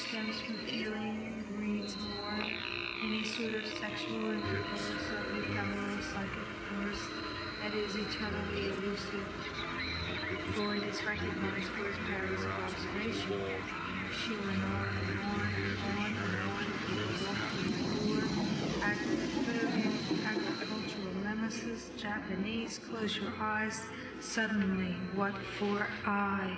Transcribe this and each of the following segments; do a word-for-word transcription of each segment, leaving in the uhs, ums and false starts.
stems from feeling, breeds more any sort of sexual intercourse of the ephemeral psychic force that is eternally elusive. Freud is recognized for his powers of observation. She went on and on and on and on before agriphobia, agricultural nemesis, Japanese, close your eyes, suddenly, what for I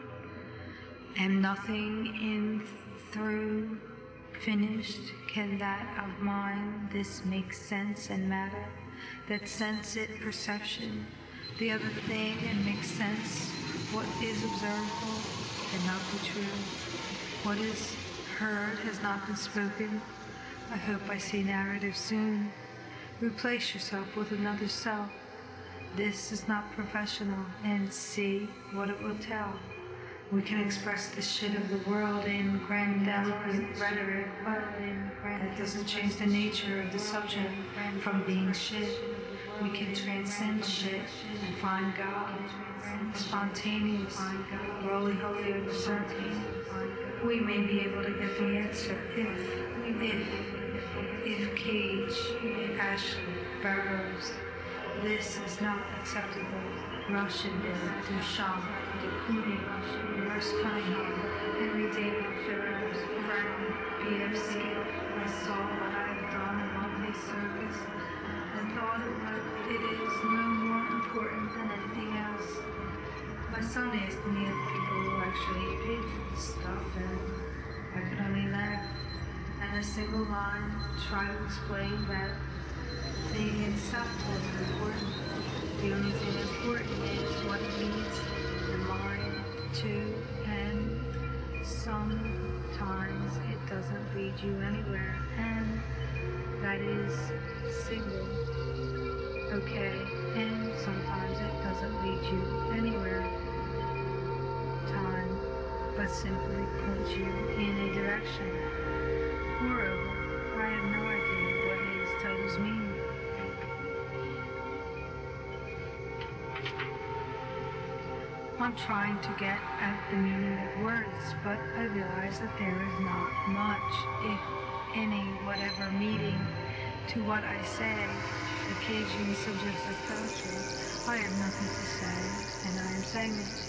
am nothing in through finished, can that of mine, this make sense and matter, that sense it perception, the other thing and make sense, what is observable cannot be true, what is heard has not been spoken, I hope I see narrative soon, replace yourself with another self, this is not professional, and see what it will tell. We can express the shit of the world in grandiloquent rhetoric, but that doesn't change the nature of the subject from being shit. We can transcend shit and find God, spontaneous, roly-holy over certainty. We may be able to get the answer if, if, if Cage, Ashley, Burroughs, this is not acceptable. Russian is Duchamp, de Kooning, Merce Cunningham, Henry David Thoreau, Frank Pierce. I saw what I have done in lovely service and thought it, was, it is no more important than anything else. My son asked me if people who actually paid for this stuff, and I could only laugh. And a single line tried to explain that thing itself wasn't important. The only thing important is what it leads the mind to, and sometimes it doesn't lead you anywhere, and that is single. Okay, and sometimes it doesn't lead you anywhere. Time, but simply points you in a direction. Moreover, I have no idea what his titles mean. I'm trying to get at the meaning of words, but I realize that there is not much, if any, whatever meaning to what I say. Occasionally subjects are factual. I have nothing to say, and I am saying it.